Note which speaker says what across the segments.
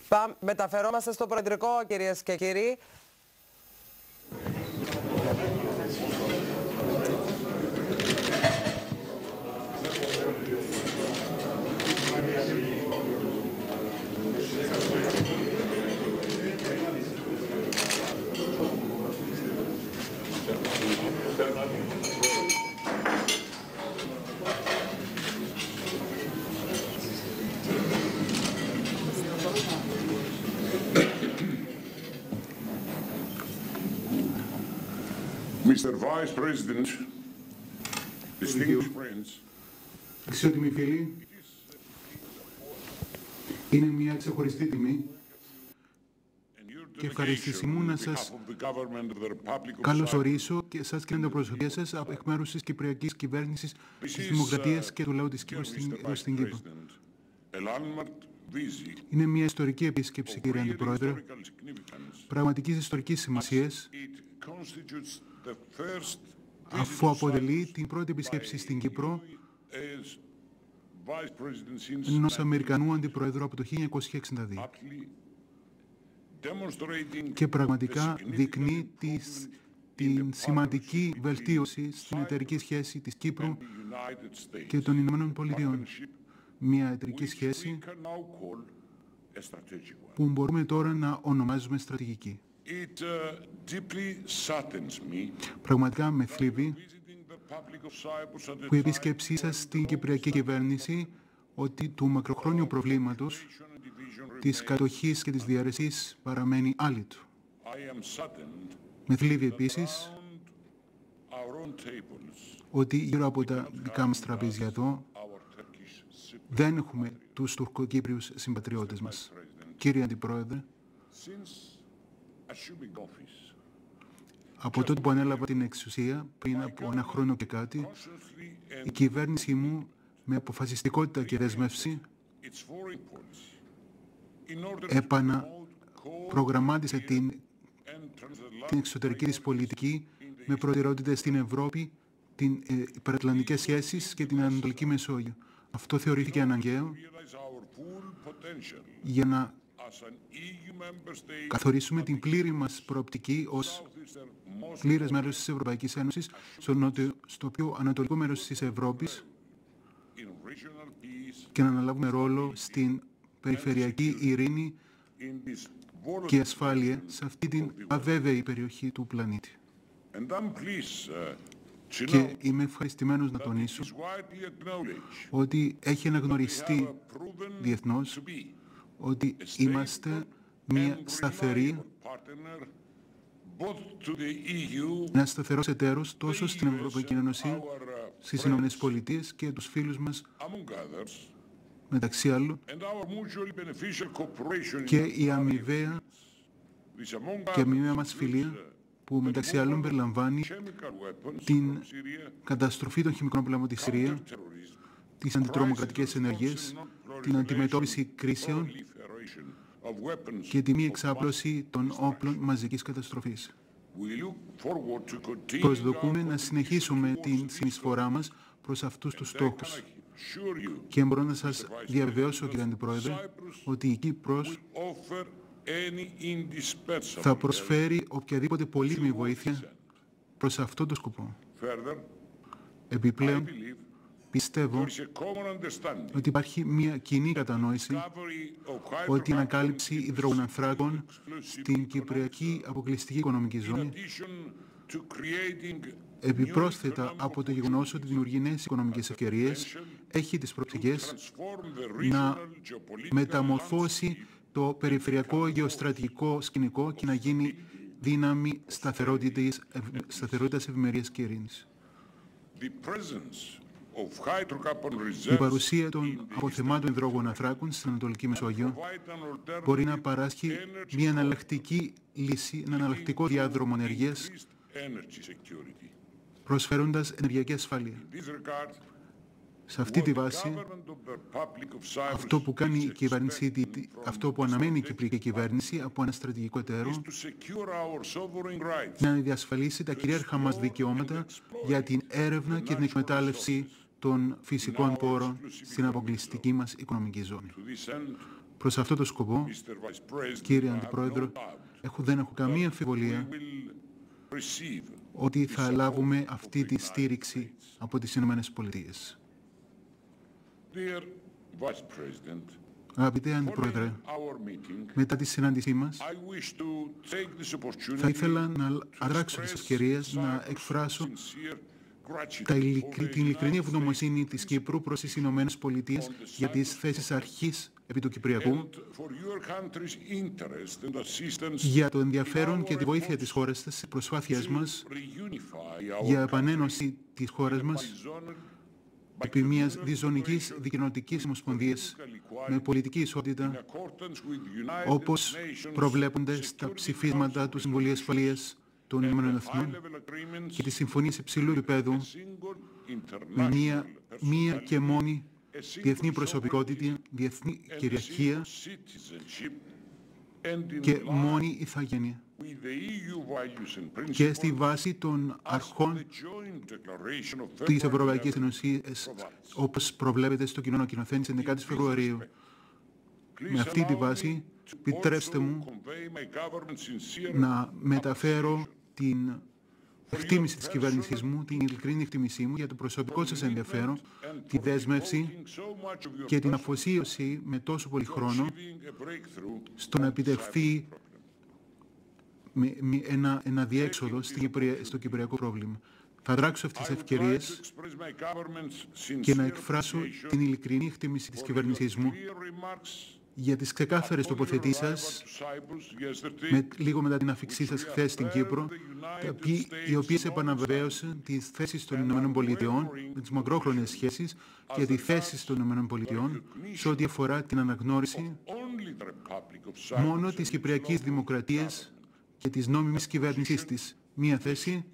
Speaker 1: Μεταφερόμαστε στο Προεδρικό, κυρίες και κύριοι.
Speaker 2: Mr. Vice President, distinguished friends,
Speaker 3: αξιότιμοι φίλοι, είναι μια ξεχωριστή τιμή και ευχαριστήσή μου να σας καλωσορίσω και εσάς και την αντιπροσωπεία σας εκ μέρους της Κυπριακής Κυβέρνησης, της Δημοκρατίας και του λαού της Κύπρου στην Κύπρο. Είναι μια ιστορική επίσκεψη, κύριε Αντιπρόεδρε, πραγματικής ιστορικής σημασίας, αφού αποτελεί την πρώτη επίσκεψη στην Κύπρο ενός Αμερικανού Αντιπροέδρου από το 1962 και πραγματικά δεικνύει την σημαντική βελτίωση στην εταιρική σχέση της Κύπρου και των Ηνωμένων Πολιτειών. Μια εταιρική σχέση που μπορούμε τώρα να ονομάζουμε στρατηγική. Πραγματικά με θλίβει που η επίσκεψή σας στην Κυπριακή Κυβέρνηση ότι του μακροχρόνιου προβλήματος της κατοχής και της διαίρεσης παραμένει άλυτο. Με θλίβει επίσης ότι γύρω από τα δικά μας τραπέζια εδώ δεν έχουμε τους τουρκοκύπριους συμπατριώτες μας. Κύριε Αντιπρόεδρε, από τότε που ανέλαβα την εξουσία, πριν από ένα χρόνο και κάτι, η κυβέρνησή μου με αποφασιστικότητα και δέσμευση επαναπρογραμμάτισε την εξωτερική της πολιτική με προτεραιότητες στην Ευρώπη, την υπερατλαντικές σχέσεις και την Ανατολική Μεσόγειο. Αυτό θεωρήθηκε αναγκαίο για να καθορίσουμε την πλήρη μας προοπτική ως πλήρες μέρος της Ευρωπαϊκής Ένωσης στο πιο ανατολικό μέρος της Ευρώπης και να αναλάβουμε ρόλο στην περιφερειακή ειρήνη και ασφάλεια σε αυτή την αβέβαιη περιοχή του πλανήτη. Και είμαι ευχαριστημένος να τονίσω ότι έχει αναγνωριστεί διεθνώς ότι είμαστε μια σταθερή, ένα σταθερός εταίρος τόσο στην Ευρωπαϊκή Ένωση, στις Ηνωμένες Πολιτείες και τους φίλους μας, μεταξύ άλλων, και η αμοιβαία μας φιλία, που μεταξύ άλλων περιλαμβάνει την καταστροφή των χημικών όπλων από τη Συρία, τις αντιτρομοκρατικές ενέργειες, την αντιμετώπιση κρίσεων και τη μη εξάπλωση των όπλων μαζικής καταστροφής. Προσδοκούμε να συνεχίσουμε την συνεισφορά μας προς αυτούς τους στόχους. Και μπορώ να σας διαβεβαιώσω, κύριε Αντιπρόεδρε, ότι η Κύπρος θα προσφέρει οποιαδήποτε πολύτιμη βοήθεια προς αυτό το σκοπό. Επιπλέον, πιστεύω ότι υπάρχει μια κοινή κατανόηση ότι η ανακάλυψη υδρογονανθράκων στην Κυπριακή Αποκλειστική Οικονομική Ζώνη, επιπρόσθετα από το γεγονός ότι δημιουργεί νέες οικονομικές ευκαιρίες, έχει τις προοπτικές να μεταμορφώσει το περιφερειακό γεωστρατηγικό σκηνικό και να γίνει δύναμη σταθερότητας, ευημερίας και ειρήνης. Η παρουσία των αποθεμάτων υδρογονανθράκων στην Ανατολική Μεσόγειο μπορεί να παράσχει μια εναλλακτική λύση, ένα εναλλακτικό διάδρομο ενέργειας, προσφέροντας ενεργειακή ασφάλεια. Σε αυτή τη βάση, αυτό που κάνει η κυβέρνηση, αυτό που αναμένει η Κυπριακή Κυβέρνηση από ένα στρατηγικό εταίρο, να διασφαλίσει τα κυρίαρχα μας δικαιώματα για την έρευνα και την εκμετάλλευση των φυσικών πόρων στην αποκλειστική μας οικονομική ζώνη. Προς αυτό το σκοπό,
Speaker 2: Mr. Vice President,
Speaker 3: κύριε
Speaker 2: I have
Speaker 3: Αντιπρόεδρο,
Speaker 2: no doubt
Speaker 3: δεν έχω καμία
Speaker 2: we
Speaker 3: αμφιβολία
Speaker 2: will receive
Speaker 3: ότι θα
Speaker 2: the
Speaker 3: λάβουμε
Speaker 2: support
Speaker 3: αυτή
Speaker 2: of
Speaker 3: τη
Speaker 2: the United
Speaker 3: στήριξη
Speaker 2: States.
Speaker 3: από τις Ηνωμένες Πολιτείες.
Speaker 2: Dear Vice President,
Speaker 3: Αγαπητέ
Speaker 2: following
Speaker 3: Αντιπρόεδρε,
Speaker 2: our meeting,
Speaker 3: μετά τη συνάντησή μας,
Speaker 2: I wish to take this opportunity
Speaker 3: θα ήθελα να
Speaker 2: to
Speaker 3: αδράξω τις
Speaker 2: express
Speaker 3: ευκαιρίες να
Speaker 2: Cyprus'
Speaker 3: εκφράσω
Speaker 2: sincere gratitude for the
Speaker 3: την ειλικρινή
Speaker 2: United
Speaker 3: ευγνωμοσύνη της Κύπρου προς τις Ηνωμένες Πολιτείες για τις θέσεις αρχής επί του Κυπριακού,
Speaker 2: and for your country's interest and assistance
Speaker 3: για το ενδιαφέρον
Speaker 2: in
Speaker 3: και
Speaker 2: our
Speaker 3: τη βοήθεια
Speaker 2: efforts
Speaker 3: της χώρας σας στις προσπάθειές
Speaker 2: to
Speaker 3: μας
Speaker 2: reunify our
Speaker 3: για
Speaker 2: country
Speaker 3: επανένωση της χώρας
Speaker 2: by
Speaker 3: μας
Speaker 2: zonal
Speaker 3: επί μιας διζωνικής δικοινοτικής ομοσπονδίας με πολιτική ισότητα, όπως προβλέπονται στα ψηφίσματα του Συμβουλίου Ασφαλείας των Ηνωμένων Εθνών και τις συμφωνίες υψηλού επίπεδου με μία και μόνη διεθνή προσωπικότητα, διεθνή κυριαρχία και μόνη ηθαγένεια. Και στη βάση των αρχών της Ευρωπαϊκής Ένωσης, όπως προβλέπεται στο κοινό ανακοινωθέν της 11ης Φεβρουαρίου. Με αυτή τη βάση, επιτρέψτε μου να μεταφέρω την εκτίμηση της κυβέρνησής μου, την ειλικρινή εκτίμησή μου για το προσωπικό σας ενδιαφέρον, τη δέσμευση και την αφοσίωση με τόσο πολύ χρόνο στο να επιτευχθεί ένα διέξοδο στο κυπριακό πρόβλημα. Θα δράξω αυτές τις ευκαιρίες και να εκφράσω την ειλικρινή εκτίμηση της κυβέρνησής μου για τις ξεκάθαρες τοποθετήσεις σας λίγο μετά την αφιξή σας χθες στην Κύπρο, οι οποίες επαναβεβαίωσαν τις θέσεις των ΗΠΑ με τις μακρόχρονες σχέσεις και τις θέσεις των ΗΠΑ σε ό,τι αφορά την αναγνώριση μόνο της Κυπριακής Δημοκρατίας και της νόμιμης κυβέρνησής της. Μία θέση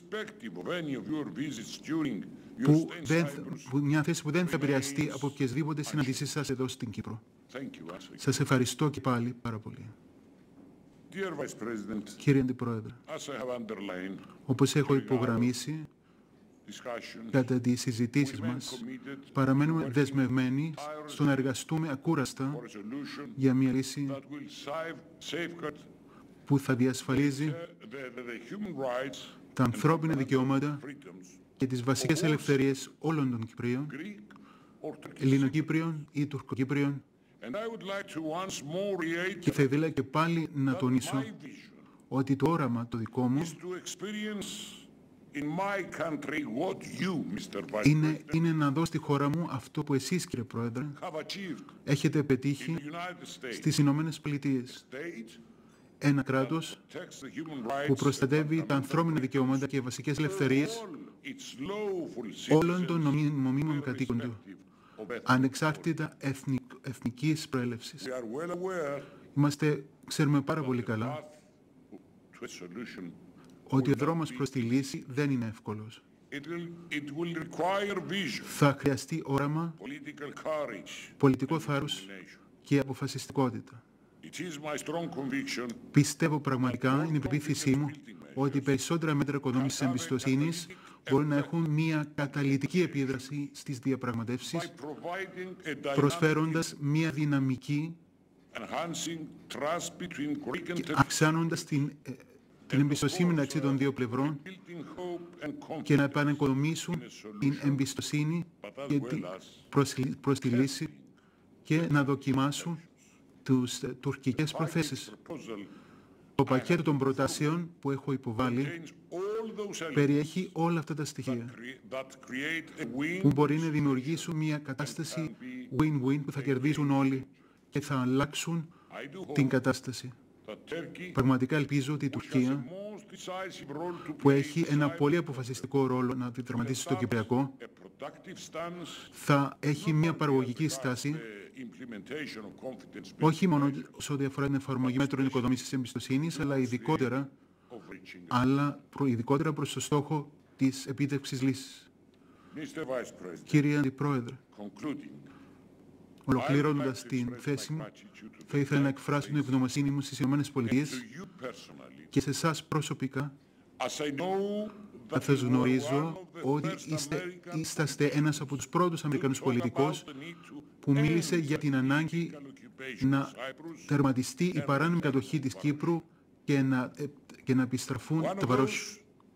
Speaker 3: μια θέση που δεν θα επηρεαστεί από οποιασδήποτε συναντήσεις σας εδώ στην Κύπρο. Σας ευχαριστώ και πάλι πάρα πολύ. Κύριε Αντιπρόεδρε, όπως έχω υπογραμμίσει κατά τις συζητήσεις μας, παραμένουμε δεσμευμένοι στο να εργαστούμε ακούραστα για μια λύση που θα διασφαλίζει τα ανθρώπινα δικαιώματα και τις βασικές ελευθερίες όλων των Κυπρίων, Ελληνοκύπριων ή Τουρκοκύπριων, και θα ήθελα και πάλι να τονίσω ότι το όραμα το δικό μου είναι να δω στη χώρα μου αυτό που εσείς, κύριε Πρόεδρε, έχετε πετύχει στις Ηνωμένες Πολιτείες. Ένα κράτος που προστατεύει τα ανθρώπινα δικαιώματα και βασικές ελευθερίες όλων των νομίμων κατοίκων του, ανεξάρτητα εθνικής προέλευσης. Ξέρουμε πάρα πολύ καλά ότι ο δρόμος προς τη λύση δεν είναι εύκολος. Θα χρειαστεί όραμα, πολιτικό θάρρος και αποφασιστικότητα. Πιστεύω πραγματικά, είναι η πεποίθησή μου, ότι περισσότερα μέτρα οικοδόμησης εμπιστοσύνης μπορούν να έχουν μια καταλυτική επίδραση στις διαπραγματεύσεις, προσφέροντας μια δυναμική και αυξάνοντας την εμπιστοσύνη μεταξύ των δύο πλευρών και να επανοικοδομήσουν την εμπιστοσύνη προς τη λύση και να δοκιμάσουν τις τουρκικές προθέσεις. Το πακέτο των προτάσεων που έχω υποβάλει περιέχει όλα αυτά τα στοιχεία που μπορεί να δημιουργήσουν μια κατάσταση win-win που θα κερδίσουν όλοι και θα αλλάξουν την κατάσταση. Πραγματικά ελπίζω ότι η Τουρκία, που έχει ένα πολύ αποφασιστικό ρόλο να διδραματίσει στο Κυπριακό, θα έχει μια παραγωγική στάση, όχι μόνο σε ό,τι αφορά την εφαρμογή μέτρων οικοδόμησης εμπιστοσύνης, αλλά ειδικότερα προς το στόχο της επίτευξης λύσης. Κύριε Αντιπρόεδρε, ολοκληρώνοντας την θέση μου, θα ήθελα να εκφράσω την ευγνωμοσύνη μου στις ΗΠΑ και σε εσάς προσωπικά, καθώς γνωρίζω ότι είσαστε ένας από τους πρώτους Αμερικανούς πολιτικούς που μίλησε για την ανάγκη να τερματιστεί η παράνομη κατοχή της Κύπρου και να επιστραφούν τα παρόσια.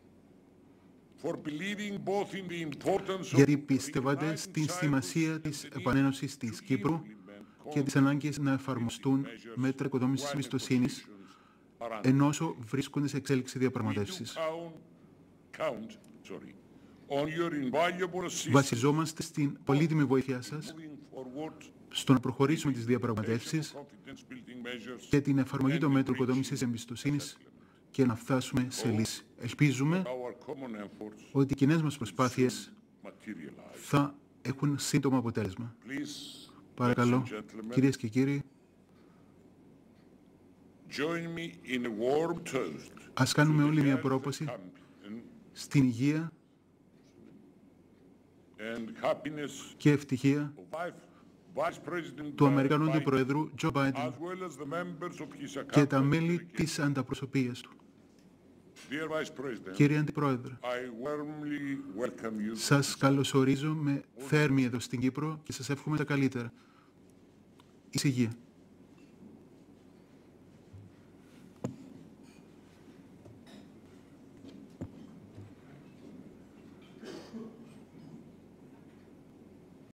Speaker 3: Γιατί πίστευατε στην σημασία της επανένωσης της Κύπρου και τις ανάγκες να εφαρμοστούν μέτρα οικοδόμησης εμπιστοσύνης ενώ βρίσκονται σε εξέλιξη διαπραγματεύσεις. Βασιζόμαστε στην πολύτιμη βοήθειά σας στο να προχωρήσουμε τις διαπραγματεύσεις και την εφαρμογή των μέτρων οικοδόμησης εμπιστοσύνης και να φτάσουμε σε λύση. Ελπίζουμε ότι οι κοινές μας προσπάθειες θα έχουν σύντομο αποτέλεσμα. Παρακαλώ, κυρίες και κύριοι, ας κάνουμε όλοι μια πρόποση στην υγεία και ευτυχία του Αμερικανού Αντιπροέδρου Τζο Μπάιντεν και τα μέλη της ανταπροσωπείας του. Κύριε Αντιπρόεδρε, σας καλωσορίζω με θέρμη εδώ στην Κύπρο και σας εύχομαι τα καλύτερα. Εις υγεία.